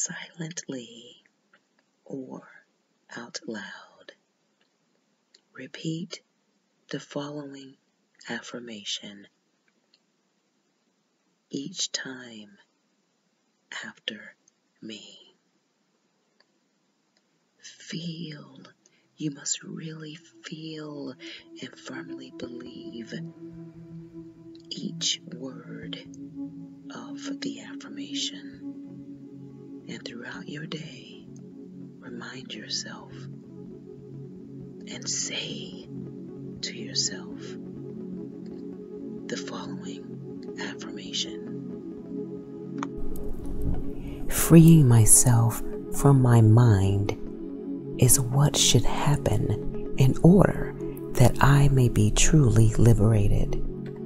silently or out loud. Repeat the following affirmation each time after me. Feel, you must really feel and firmly believe each word of the affirmation. And throughout your day, remind yourself and say to yourself the following affirmation. Freeing myself from my mind is what should happen in order that I may be truly liberated.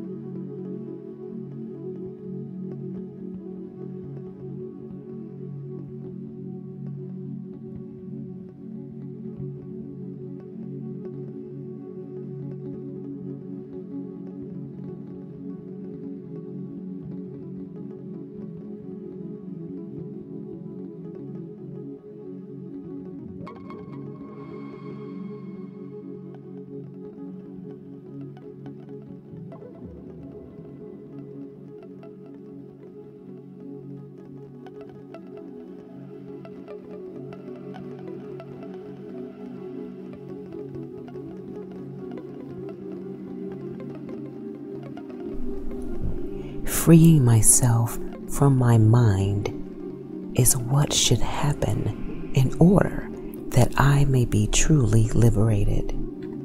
Freeing myself from my mind is what should happen in order that I may be truly liberated.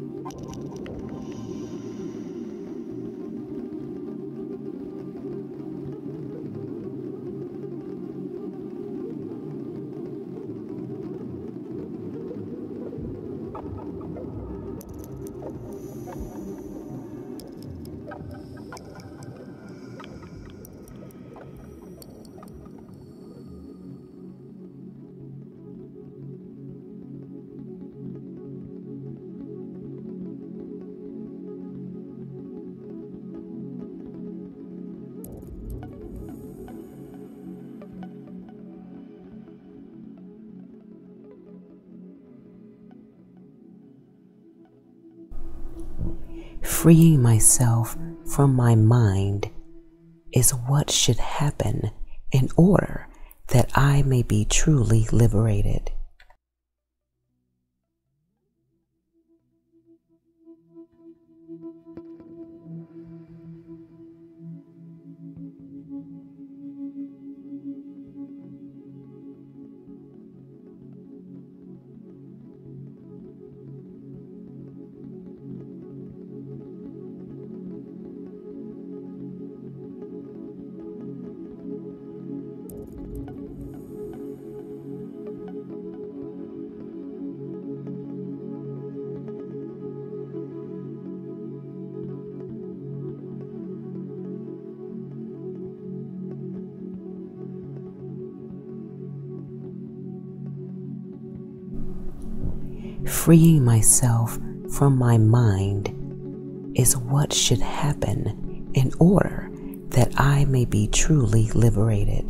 Freeing myself from my mind is what should happen in order that I may be truly liberated. Freeing myself from my mind is what should happen in order that I may be truly liberated.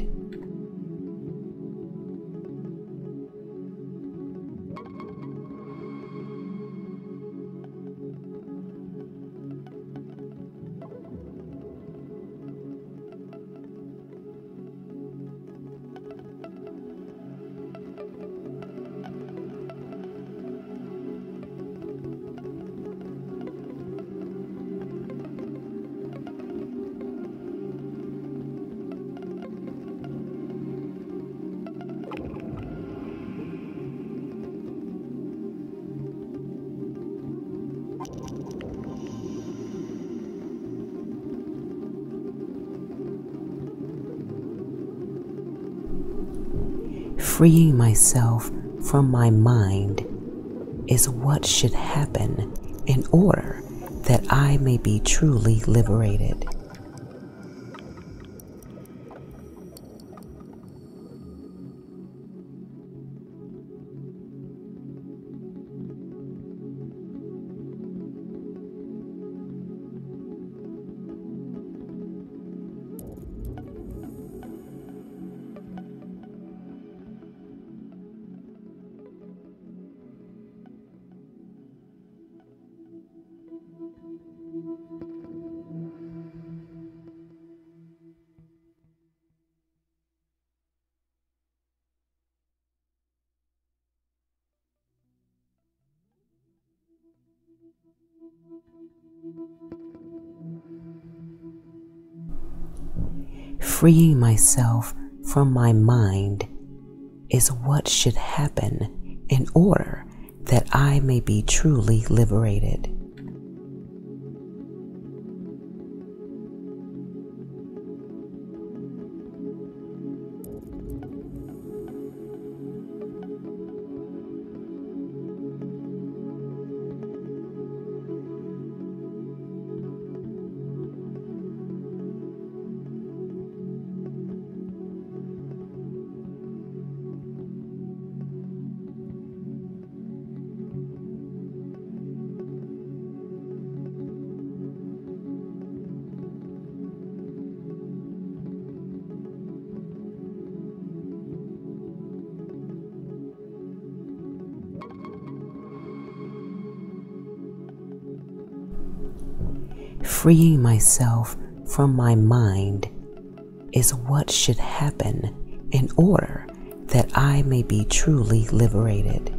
Freeing myself from my mind is what should happen in order that I may be truly liberated. Freeing myself from my mind is what should happen in order that I may be truly liberated. Freeing myself from my mind is what should happen in order that I may be truly liberated.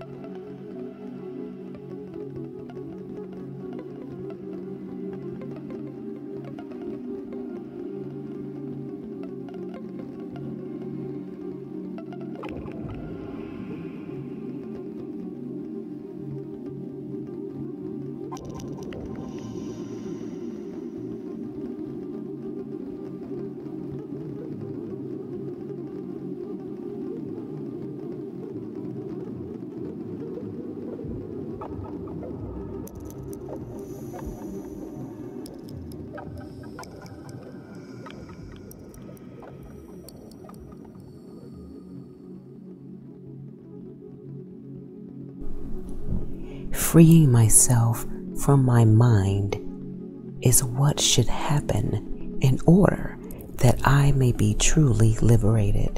Freeing myself from my mind is what should happen in order that I may be truly liberated.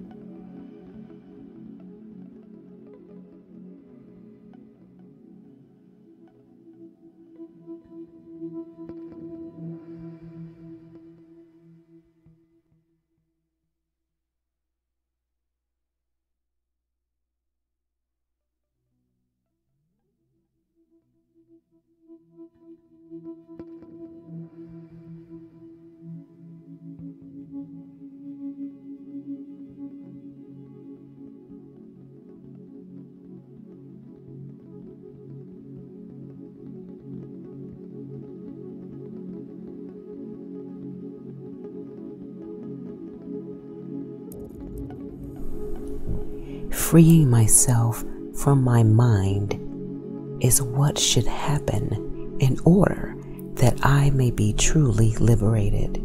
Freeing myself from my mind is what should happen in order that I may be truly liberated.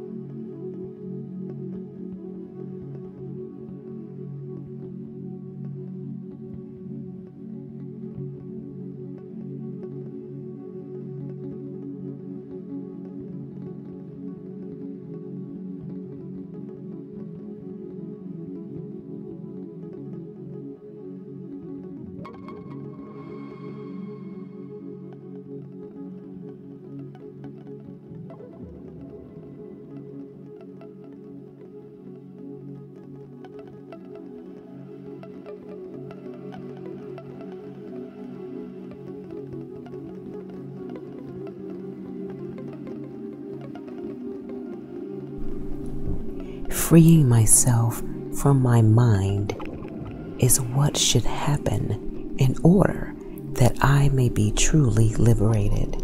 Freeing myself from my mind is what should happen in order that I may be truly liberated.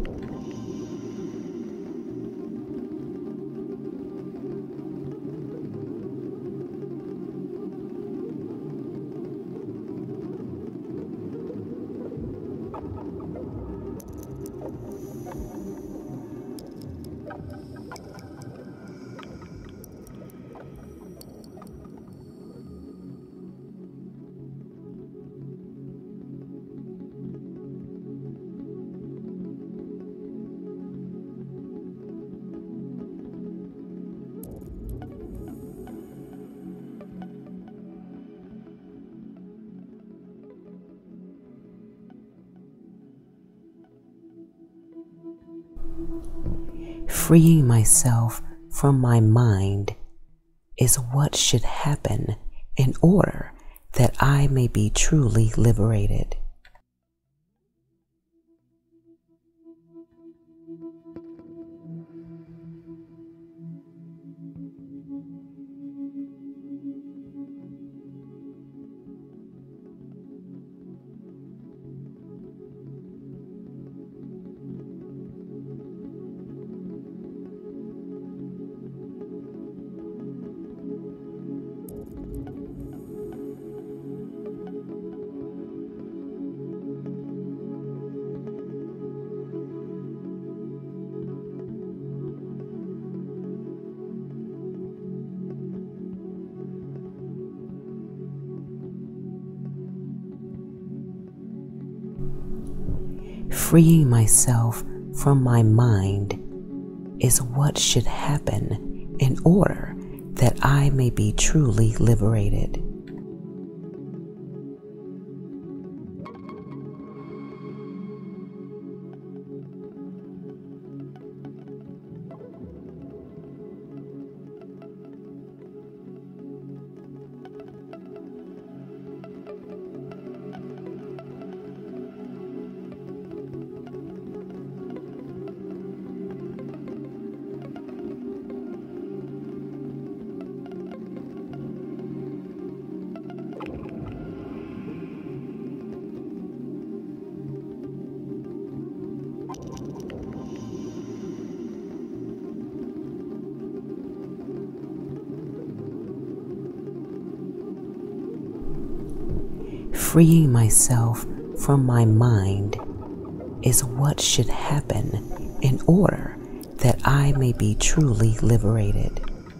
Freeing myself from my mind is what should happen in order that I may be truly liberated. Freeing myself from my mind is what should happen in order that I may be truly liberated. Freeing myself from my mind is what should happen in order that I may be truly liberated.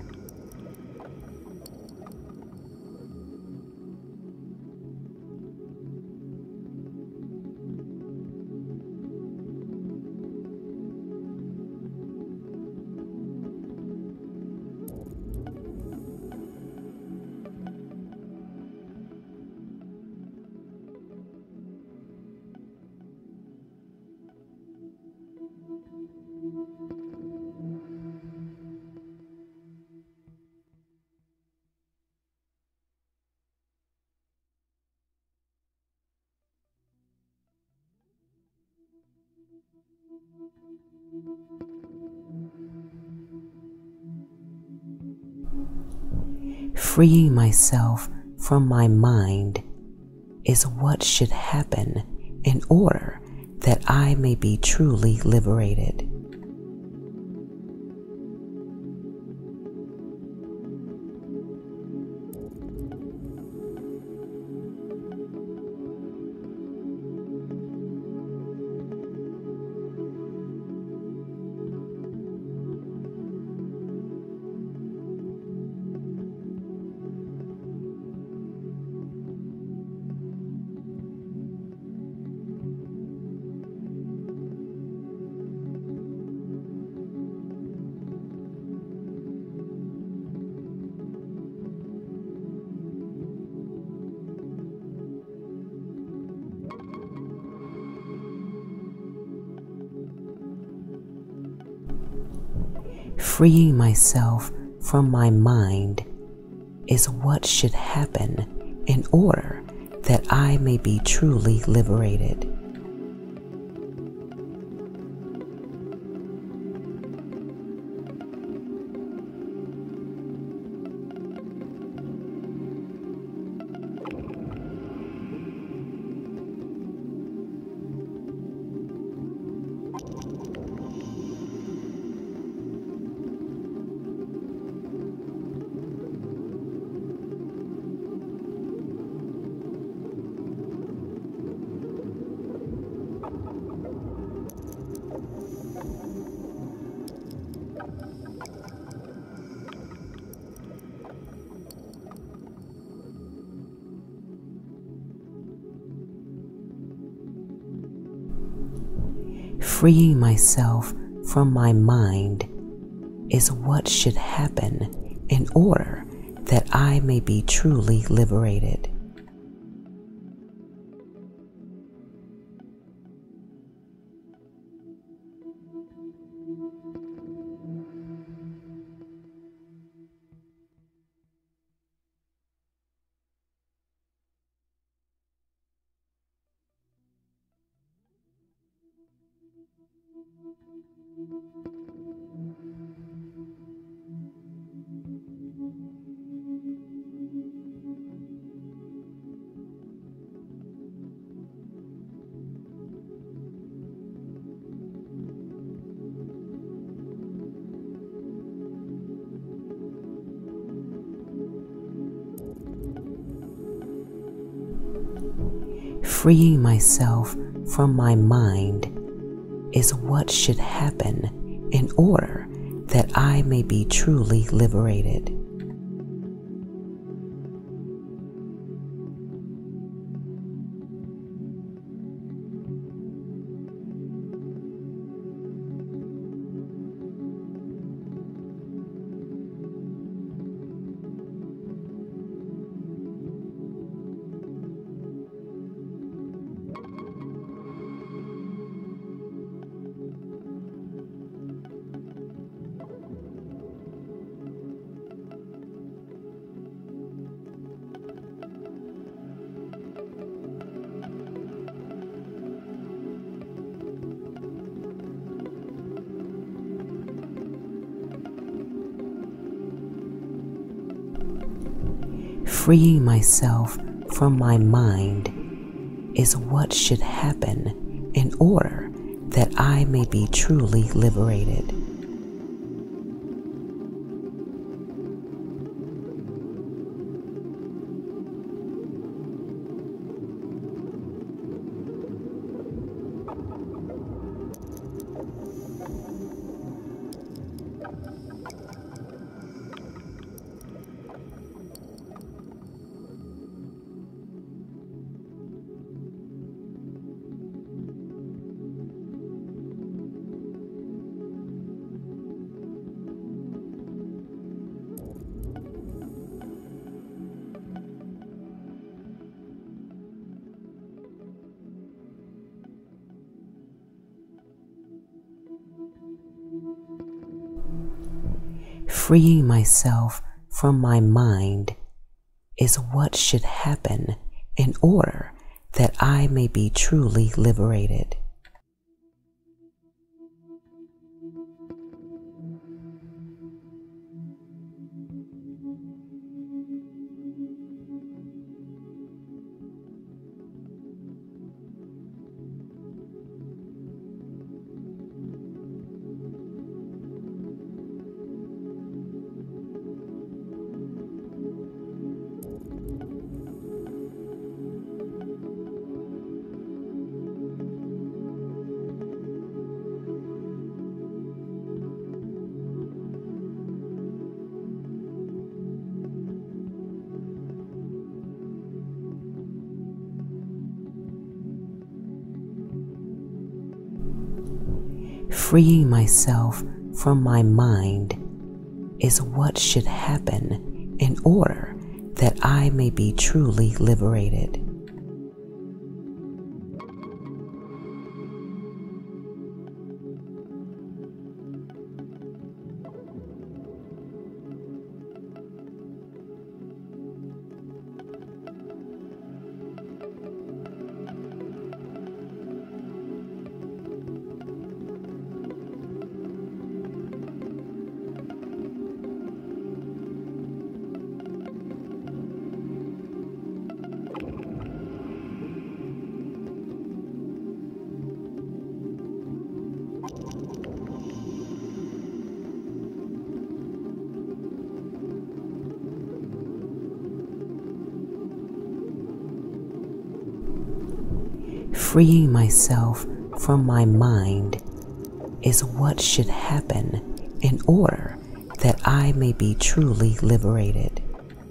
Freeing myself from my mind is what should happen in order that I may be truly liberated. Freeing myself from my mind is what should happen in order that I may be truly liberated. Freeing myself from my mind is what should happen in order that I may be truly liberated. Freeing myself from my mind is what should happen in order that I may be truly liberated. Freeing myself from my mind is what should happen in order that I may be truly liberated. Freeing myself from my mind is what should happen in order that I may be truly liberated. Freeing myself from my mind is what should happen in order that I may be truly liberated. Freeing myself from my mind is what should happen in order that I may be truly liberated.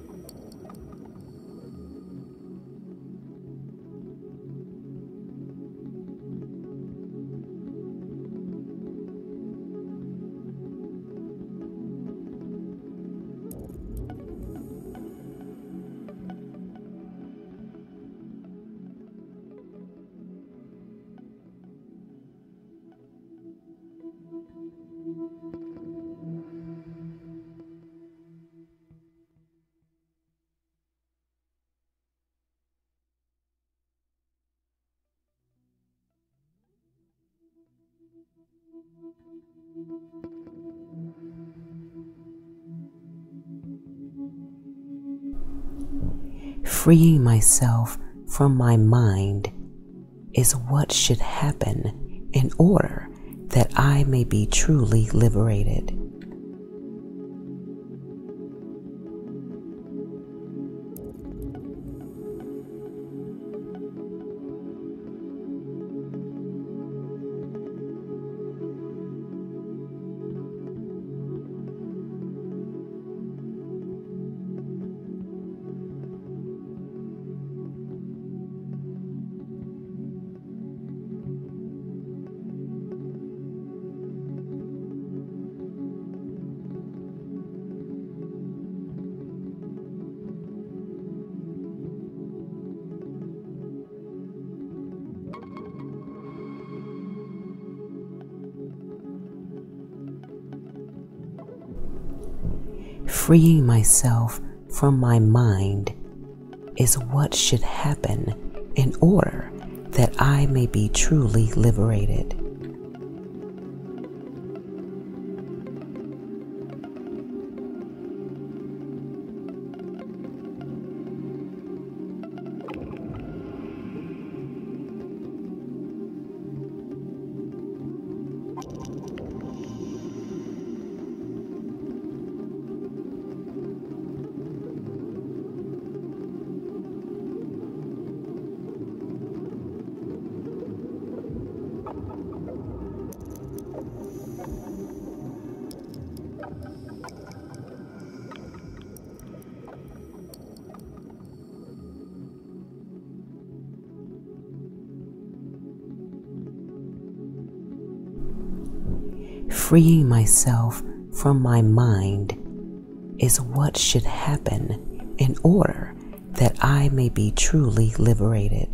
Freeing myself from my mind is what should happen in order that I may be truly liberated. Freeing myself from my mind is what should happen in order that I may be truly liberated. Freeing myself from my mind is what should happen in order that I may be truly liberated.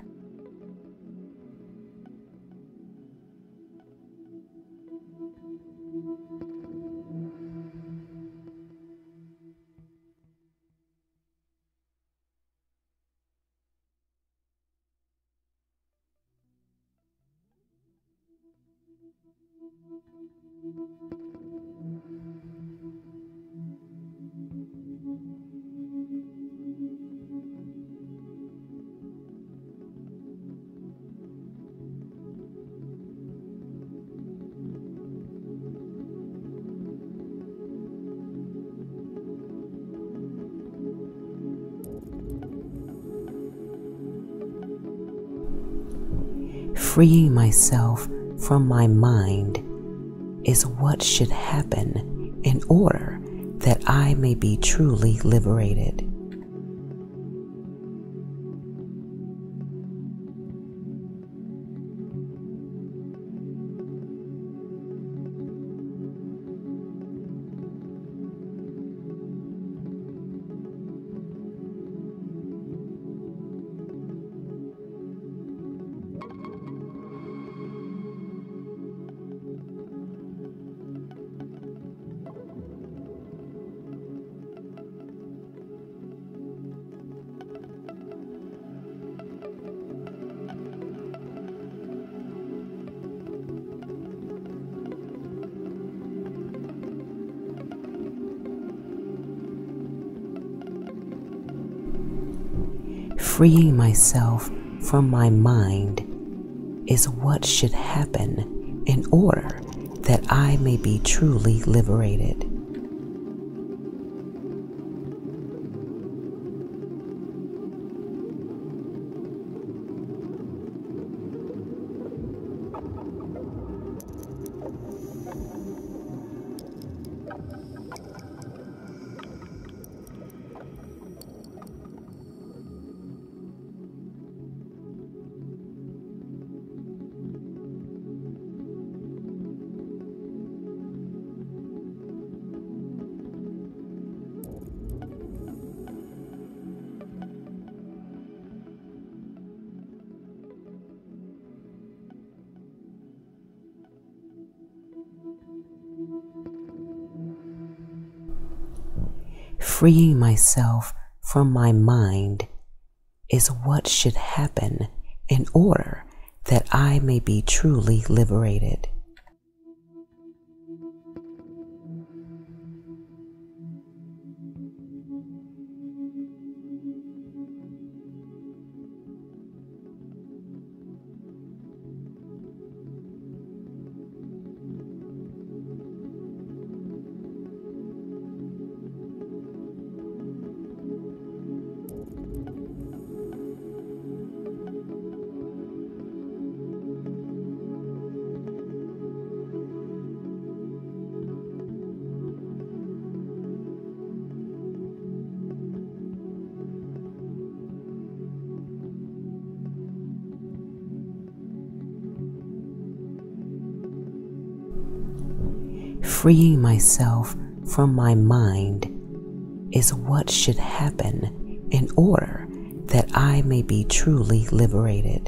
Freeing myself from my mind is what should happen in order that I may be truly liberated. Freeing myself from my mind is what should happen in order that I may be truly liberated. Freeing myself from my mind is what should happen in order that I may be truly liberated. Freeing myself from my mind is what should happen in order that I may be truly liberated.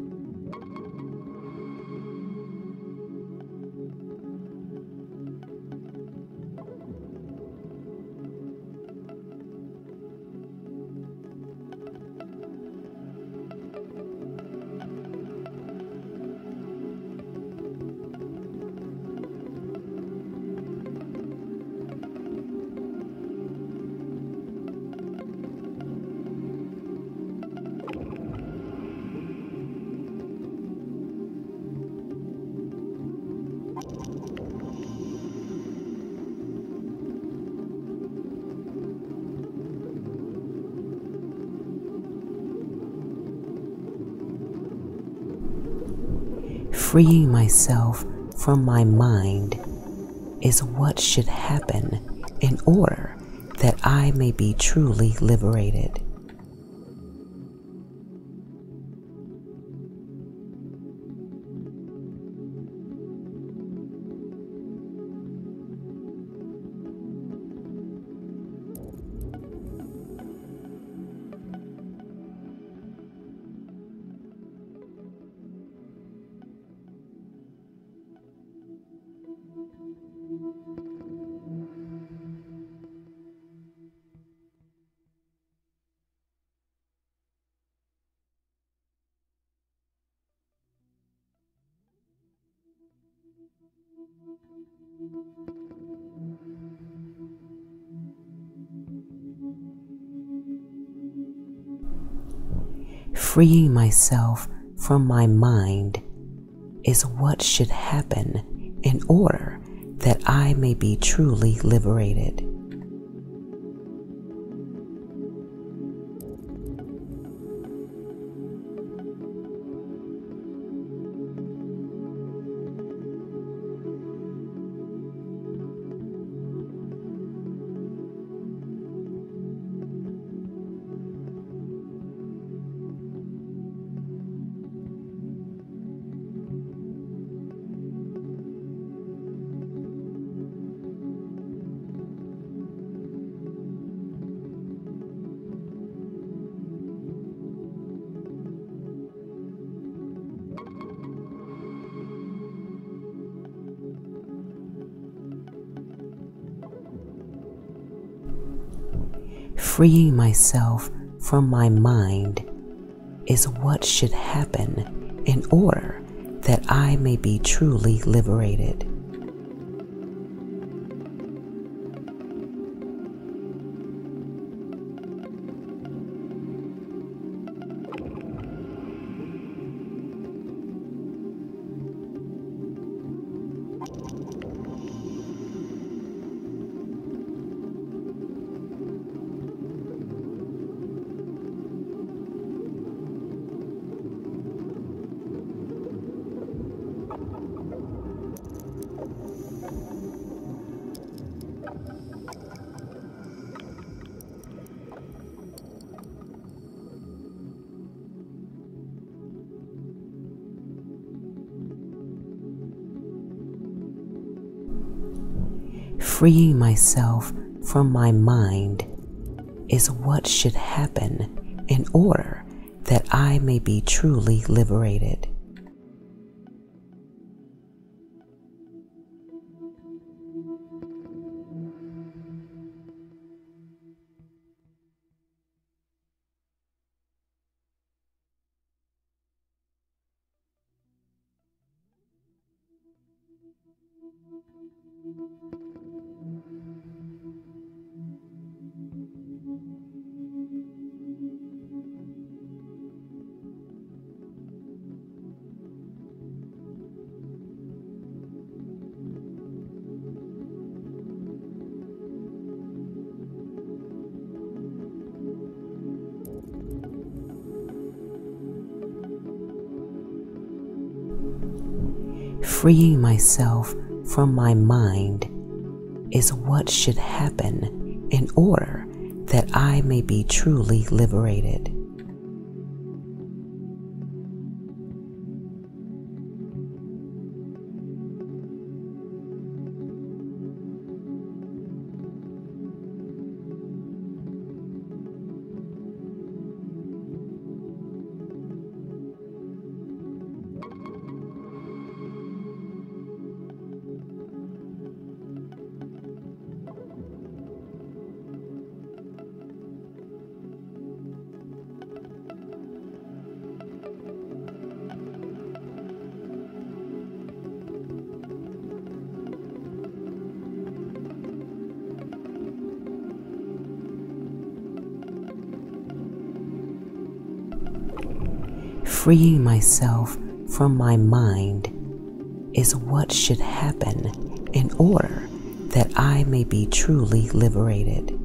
Freeing myself from my mind is what should happen in order that I may be truly liberated. Freeing myself from my mind is what should happen in order that I may be truly liberated. Freeing myself from my mind is what should happen in order that I may be truly liberated. Freeing myself from my mind is what should happen in order that I may be truly liberated. Freeing myself from my mind is what should happen in order that I may be truly liberated. Freeing myself from my mind is what should happen in order that I may be truly liberated.